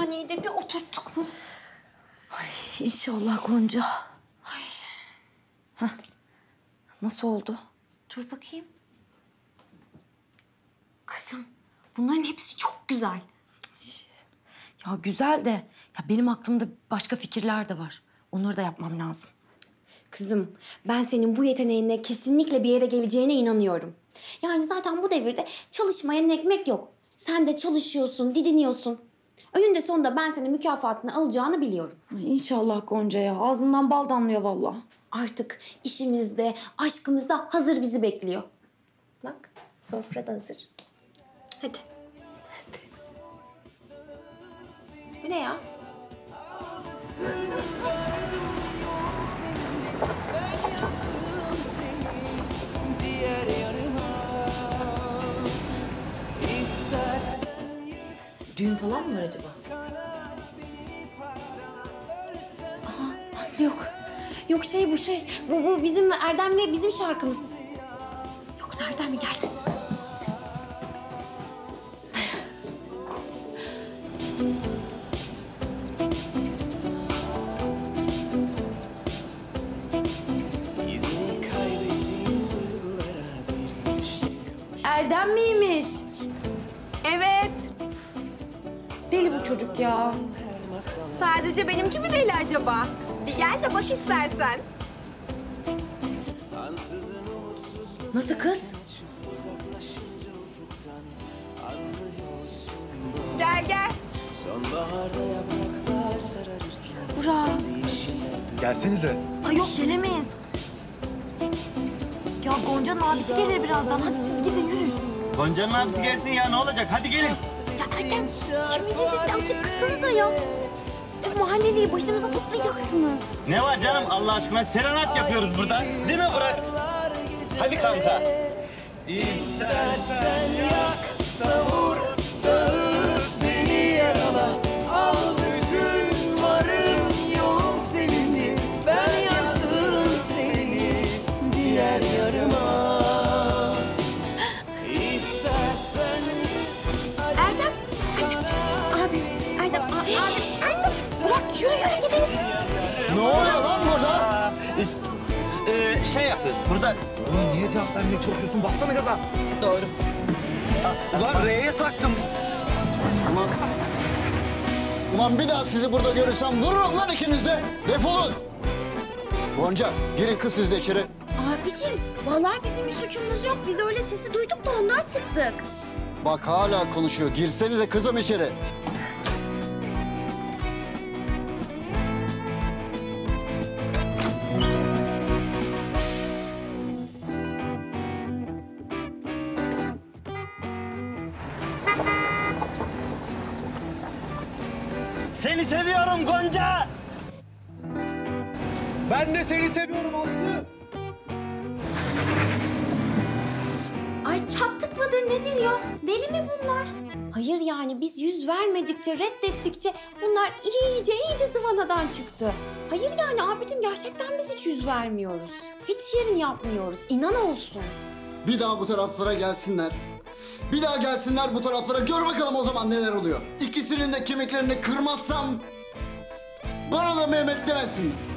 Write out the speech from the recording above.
hastaneyi de bir oturttuk mu? Ay inşallah Gonca. Ay. Heh. Nasıl oldu? Dur bakayım. Kızım, bunların hepsi çok güzel. Ya güzel de ya benim aklımda başka fikirler de var. Onları da yapmam lazım. Kızım, ben senin bu yeteneğinle kesinlikle bir yere geleceğine inanıyorum. Yani zaten bu devirde çalışmayan ekmek yok. Sen de çalışıyorsun, didiniyorsun. Önünde sonunda ben senin mükafatını alacağını biliyorum. Ay, İnşallah Gonca ya. Ağzından bal damlıyor vallahi. Artık işimiz de, aşkımız da hazır bizi bekliyor. Bak, sofra da hazır. Hadi. Bu ne ya? Düğün falan mı var acaba? Aha, Aslı yok. Yok bu bizim Erdem'le bizim şarkımız. Yoksa Erdem mi geldi? Erdem miymiş? Evet. Deli bu çocuk ya. Sadece benimki mi deli acaba? Bir gel de bak istersen. Nasıl kız? Gel gel. Burak. Gelsenize. Ay yok gelemeyiz. Ya Gonca'nın abisi gelir birazdan. Hadi siz gidin yürüyün. Gonca'nın abisi gelsin ya ne olacak? Hadi gelin. Ya Erdem, şu müziğin sesini azıcık kıssanıza ya. Tüm mahalleliyi başımıza toplayacaksınız. Ne var canım Allah aşkına? Serenat yapıyoruz burada. Değil mi Burak? Hadi kanka. İstersen yak, savur, dağıt beni yarala. Al bütün varım yoğum senindir. Ben yazdım seni diğer yarıma. İstersen Erdem, Erdem, bırak yürü gidelim. Ne oluyor lan burada? Şey yapıyoruz burada. Ulan niye cevap vermeye çalışıyorsun? Bassana gaza. Doğru. Ulan R'ye taktım. Ulan bir daha sizi burada görürsem vururum lan ikiniz de. Defolun. Gonca girin kız siz de içeri. Abicim, vallahi bizim bir suçumuz yok. Biz öyle sesi duyduk da ondan çıktık. Bak hala konuşuyor. Girsenize kızım içeri. Seni seviyorum Gonca. Ben de seni seviyorum Aslı. Ay çattık mıdır nedir ya? Deli mi bunlar? Hayır yani biz yüz vermedikçe, reddettikçe bunlar iyice zıvanadan çıktı. Hayır yani abicim gerçekten biz hiç yüz vermiyoruz. Hiç yerini yapmıyoruz. İnan olsun. Bir daha bu taraflara gelsinler. Bir daha gelsinler bu taraflara. Gör bakalım o zaman neler oluyor. İkisinin de kemiklerini kırmazsam bana da Mehmet demesinler.